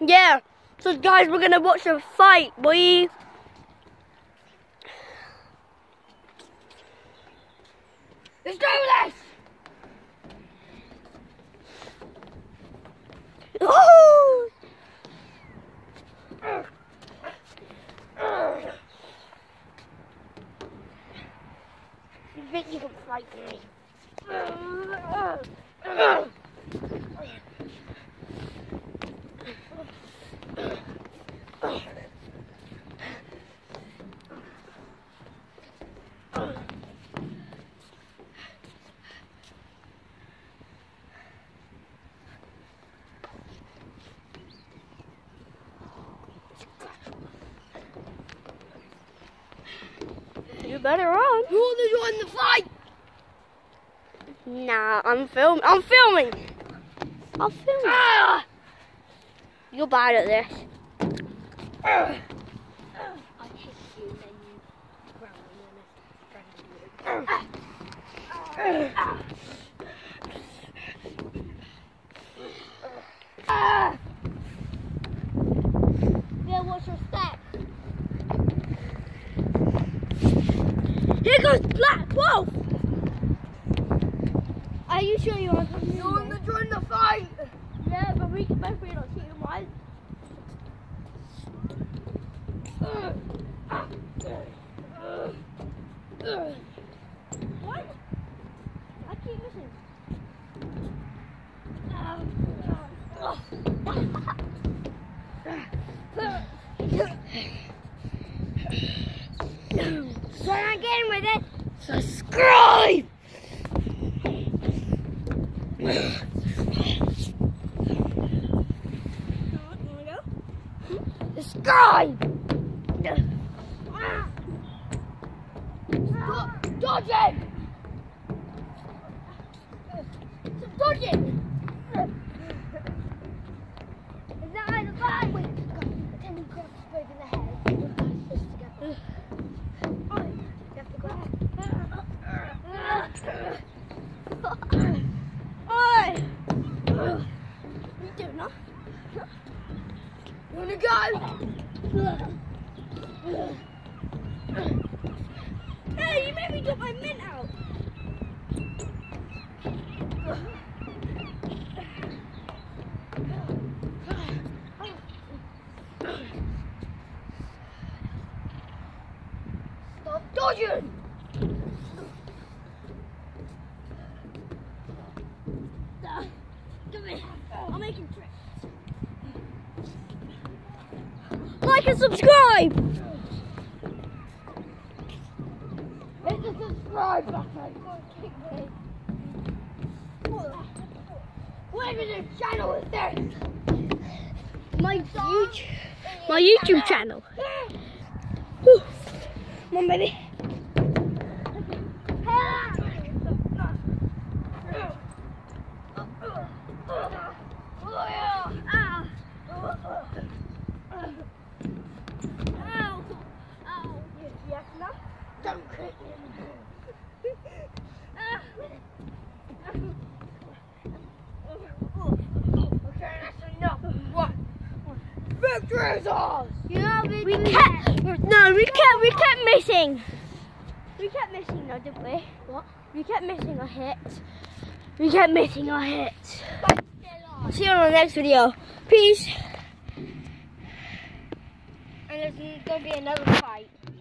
Yeah. So guys, we're gonna watch a fight, boy. Let's do this! Oh! You think you can fight me? You better run. You want to join the fight? Nah, I'm filming. I'm filming. Ah! You're bad at this. I hit you and then you ground me. Yeah, what's your step? Here goes Black Wolf! Are you sure you want to come? You want to join the fight? Yeah, but we can both be on team, right? What? I keep missing. So I'm getting with it. Subscribe! Subscribe! Dodge it! Dodge it! Is that how the fight? Wait, can you grab us both in the head? You have to grab. Oi! You doing that? You wanna go? Hey, you made me drop my mint out. Stop dodging! Come here. I'm making tricks. Like and subscribe! Hit the subscribe button! What even channel is this? My YouTube channel. Whew. Come on, baby. Don't hit me. Okay, that's enough. What? Victory's ours! We kept missing. We kept missing though, didn't we? What? We kept missing a hit. See you on the next video. Peace. And there's going to be another fight.